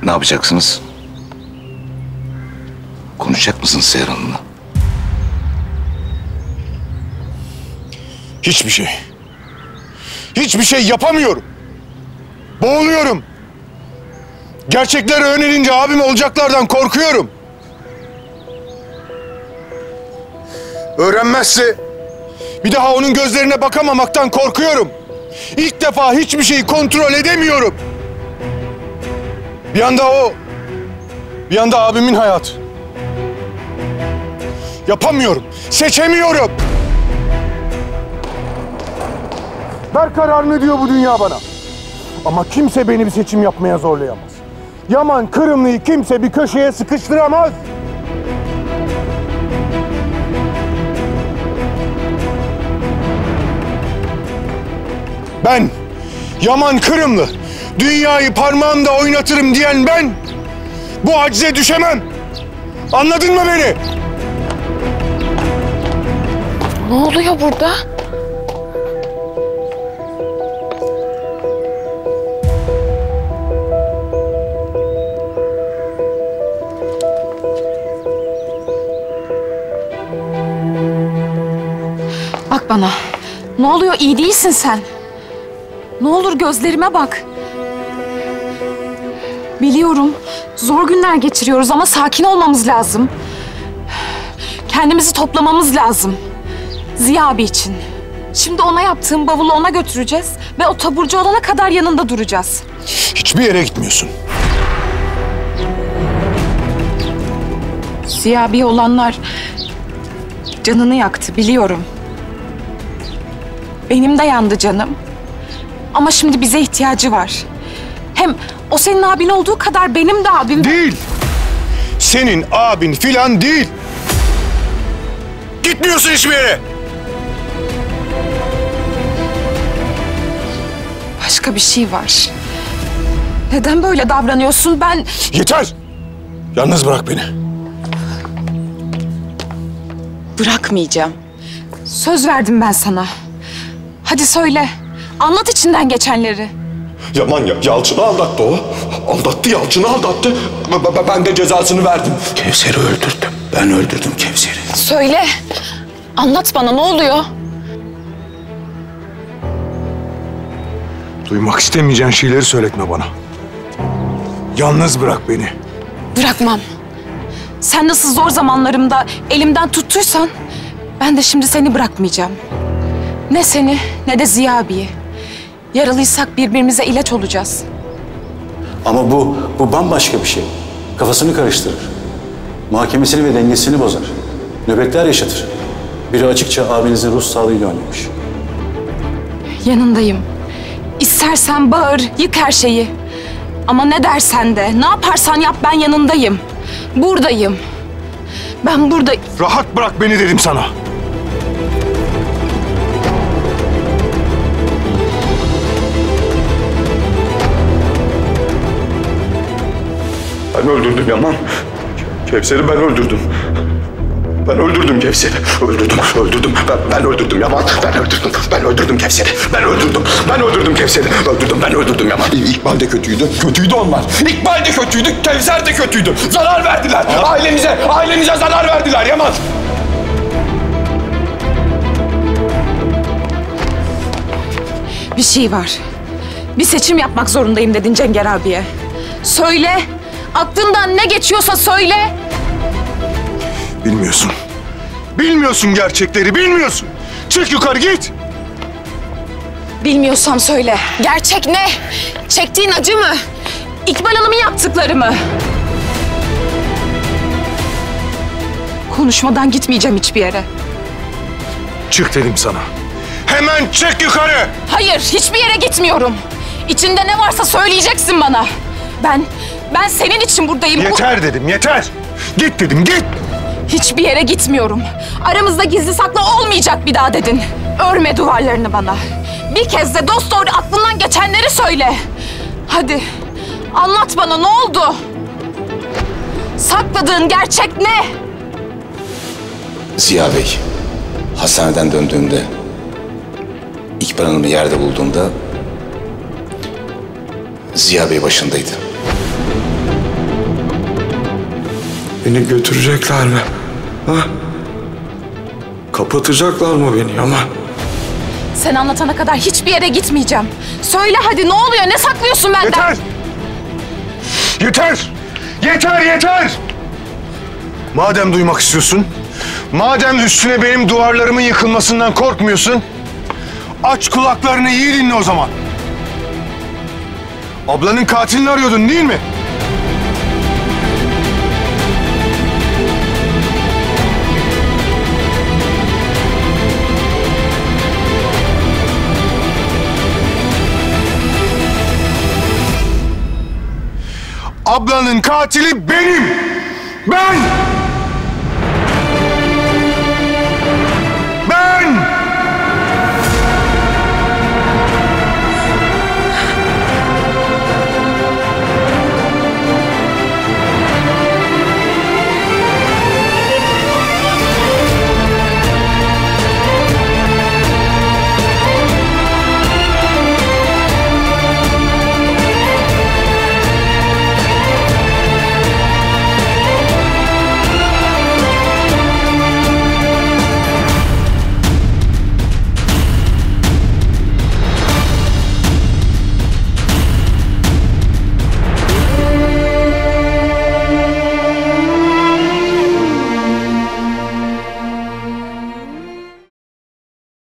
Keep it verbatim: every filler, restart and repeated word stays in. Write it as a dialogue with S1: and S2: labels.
S1: Ne yapacaksınız? Konuşacak mısınız Seher Hanım'la?
S2: Hiçbir şey. Hiçbir şey yapamıyorum. Boğuluyorum. Gerçekleri öğrenince abim olacaklardan korkuyorum. Öğrenmezse bir daha onun gözlerine bakamamaktan korkuyorum. İlk defa hiçbir şeyi kontrol edemiyorum. Bir yanda o, bir yanda abimin hayatı. Yapamıyorum, seçemiyorum. Ver kararını diyor bu dünya bana. Ama kimse beni bir seçim yapmaya zorlayamaz. Yaman Kırımlı'yı kimse bir köşeye sıkıştıramaz. Ben, Yaman Kırımlı, dünyayı parmağımda oynatırım diyen ben, bu acize düşemem. Anladın mı beni?
S3: Ne oluyor burada? Bak bana. Ne oluyor? İyi değilsin sen. Ne olur gözlerime bak. Biliyorum, zor günler geçiriyoruz ama sakin olmamız lazım. Kendimizi toplamamız lazım. Ziya abi için. Şimdi ona yaptığım bavulu ona götüreceğiz ve o taburcu olana kadar yanında duracağız.
S2: Hiçbir yere gitmiyorsun.
S3: Ziya abi olanlar canını yaktı, biliyorum. Benim de yandı canım. Ama şimdi bize ihtiyacı var. Hem o senin abin olduğu kadar benim de abim.
S2: Değil. Senin abin filan değil. Gitmiyorsun hiçbir yere.
S3: Başka bir şey var. Neden böyle davranıyorsun? Ben...
S2: Yeter. Yalnız bırak beni.
S3: Bırakmayacağım. Söz verdim ben sana. Hadi söyle. Anlat içinden geçenleri.
S4: Yaman ya, Yalçın'ı aldattı o. Aldattı, Yalçın'ı aldattı. B- ben de cezasını verdim.
S1: Kevser'i öldürdüm. Ben öldürdüm Kevser'i.
S3: Söyle. Anlat bana, ne oluyor?
S2: Duymak istemeyeceğin şeyleri söyletme bana. Yalnız bırak beni.
S3: Bırakmam. Sen nasıl zor zamanlarımda elimden tuttuysan... ben de şimdi seni bırakmayacağım. Ne seni ne de Ziya abiyi. Yaralıysak birbirimize ilaç olacağız.
S5: Ama bu, bu bambaşka bir şey. Kafasını karıştırır. Muhakemesini ve dengesini bozar. Nöbetler yaşatır. Biri açıkça abinizin ruh sağlığıyla oynamış.
S3: Yanındayım. İstersen bağır, yık her şeyi. Ama ne dersen de, ne yaparsan yap, ben yanındayım. Buradayım. Ben burada...
S2: Rahat bırak beni dedim sana.
S4: Ben öldürdüm Yaman. Kevser'i ben öldürdüm. Ben öldürdüm Kevser'i. Öldürdüm, öldürdüm. Ben, ben öldürdüm Yaman. Ben öldürdüm. Ben öldürdüm Kevser'i. Ben öldürdüm. Ben öldürdüm Kevser'i. Öldürdüm, ben öldürdüm Yaman. İkbal de kötüydü. Kötüydü onlar. İkbal de kötüydü. Kevser de kötüydü. Zarar verdiler. Ha? Ailemize, ailemize zarar verdiler Yaman.
S3: Bir şey var. Bir seçim yapmak zorundayım dedin Cenger abiye. Söyle. Aklından ne geçiyorsa söyle.
S2: Bilmiyorsun. Bilmiyorsun gerçekleri, bilmiyorsun. Çık yukarı git.
S3: Bilmiyorsam söyle. Gerçek ne? Çektiğin acı mı? İkbal Hanım'ın yaptıkları mı? Konuşmadan gitmeyeceğim hiçbir yere.
S2: Çık dedim sana. Hemen çık yukarı.
S3: Hayır, hiçbir yere gitmiyorum. İçinde ne varsa söyleyeceksin bana. Ben, ben senin için buradayım.
S2: Yeter Bu... dedim, yeter. Git dedim, git.
S3: Hiçbir yere gitmiyorum. Aramızda gizli saklı olmayacak bir daha dedin. Örme duvarlarını bana. Bir kez de dost doğru aklından geçenleri söyle. Hadi, anlat bana, ne oldu? Sakladığın gerçek ne?
S1: Ziya Bey, hastaneden döndüğümde İkbal Hanım'ı yerde bulduğumda Ziya Bey başındaydı.
S4: Beni götürecekler mi? Ha? Kapatacaklar mı beni Yaman?
S3: Sen anlatana kadar hiçbir yere gitmeyeceğim. Söyle hadi, ne oluyor? Ne saklıyorsun benden?
S2: Yeter! Yeter! Yeter, yeter! Madem duymak istiyorsun, madem üstüne benim duvarlarımın yıkılmasından korkmuyorsun, aç kulaklarını iyi dinle o zaman. Ablanın katilini arıyordun değil mi? Ablanın katili benim! Ben!